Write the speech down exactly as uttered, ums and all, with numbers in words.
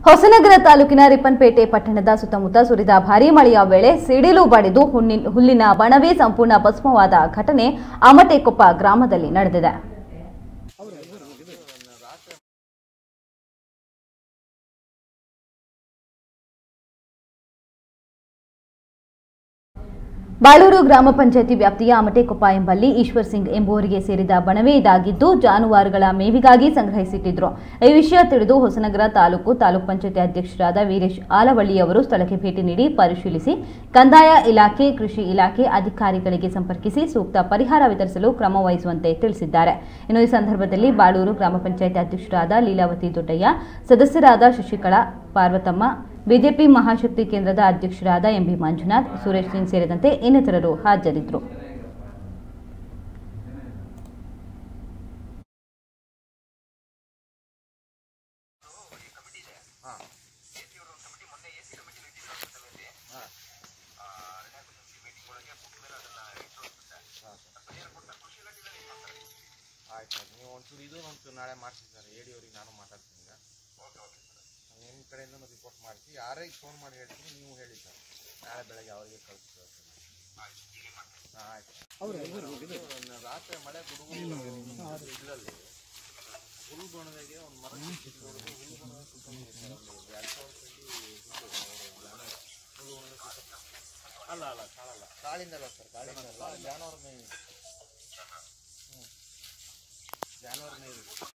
ಹೊಸನಗರ ತಾಲೂಕಿನ ರಿಪ್ಪನ್ಪೇಟೆ ಪಟ್ಟಣದ ಸುತ್ತಮುತ್ತ ಸುರಿದ ಭಾರೀ ಮಳೆಯ ವೇಳೆ ಸಿಡಿಲು ಬಡಿದು ಹುಲ್ಲಿನ ಬಣವೇ ಸಂಪೂರ್ಣ ಭಸ್ಮವಾದ ಘಟನೆ ಅಮಟೆಕೊಪ್ಪ ಗ್ರಾಮದಲ್ಲಿ ನಡೆದಿದೆ. ಬಾಳೂರು ಗ್ರಾಮ ಪಂಚಾಯಿತಿ ವ್ಯಾಪ್ತಿಯ ಅಮಟೆಕೊಪ್ಪ ಎಂಬಲ್ಲಿ ಈಶ್ವರ್ ಸಿಂಗ್ ಎಂಬುವರಿಗೆ ಸೇರಿದ ಬಣವೇ ಇದಾಗಿದ್ದು ಜಾನುವಾರುಗಳ ಮೇವಿಗಾಗಿ ಸಂಗ್ರಹಿಸಿಟ್ಟಿದ್ರು. ಈ ವಿಷಯ ತಿಳಿದು ಹೊಸನಗರ ತಾಲೂಕು ತಾಲೂಕ್ ಪಂಚಾಯಿತಿ ಅಧ್ಯಕ್ಷರಾದ ವೀರೇಶ್ ಆಲವಳ್ಳಿಯವರು ಸ್ಥಳಕ್ಕೆ ಭೇಟಿ ನೀಡಿ ಪರಿಶೀಲಿಸಿ ಕಂದಾಯ ಇಲಾಖೆ, ಕೃಷಿ ಇಲಾಖೆ ಅಧಿಕಾರಿಗಳಿಗೆ ಸಂಪರ್ಕಿಸಿ ಸೂಕ್ತ ಪರಿಹಾರ ವಿತರಿಸಲು ಕ್ರಮ ವಹಿಸುವಂತೆ ತಿಳಿಸಿದ್ದಾರೆ. ಇನ್ನು ಈ ಸಂದರ್ಭದಲ್ಲಿ ಬಾಳೂರು ಗ್ರಾಮ ಪಂಚಾಯಿತಿ ಅಧ್ಯಕ್ಷರಾದ ಲೀಲಾವತಿ ದೊಡ್ಡಯ್ಯ, ಸದಸ್ಯರಾದ ಶಶಿಕಲಾ, ಪಾರ್ವತಮ್ಮ, ಬಿಜೆಪಿ ಮಹಾಶಕ್ತಿ ಕೇಂದ್ರದ ಅಧ್ಯಕ್ಷರಾದ ಎಂಬಿ ಮಂಜುನಾಥ್, ಸುರೇಶ್ ಸಿಂಗ್ ಸೇರಿದಂತೆ ಇನ್ನಿತರರು ಹಾಜರಿದ್ದರು. ನೀವು ಒಂಚೂರು ಇದು ಒಂಚೂರು ನಾಳೆ ಮಾಡ್ತಿದ್ದಾರೆ ಹೇಳಿವ್ರಿಗೆ ನಾನು ಮಾತಾಡ್ತೀನಿ. ಈಗ ನಿಮ್ಮ ಕಡೆಯಿಂದ ರಿಪೋರ್ಟ್ ಮಾಡಿಸಿ ಯಾರಿಗೆ ಫೋನ್ ಮಾಡಿ ಹೇಳ್ತೀನಿ, ನೀವು ಹೇಳಿ ಸರ್. ನಾಳೆ ಬೆಳಗ್ಗೆ ಅವರಿಗೆ ಕಳಿಸ್ತೀವಿ. ಹಾಂ ಆಯ್ತು. ರಾತ್ರಿ ಮಳೆ ಗುಡುಗು ಇದರಲ್ಲಿ ಹುಲ್ ಬಣದಾಗೆ ಒಂದು ಮರ ಅಲ್ಲ ಅಲ್ಲ ಕಾಳಲ್ಲ ಕಾಳಿಂದಲ್ಲ ಸರ್, ಕಾಳಿಂದಲ್ಲ ಜಾನುವಾರು ಮೇವು ಜಾನುವಾರು ಮೇವು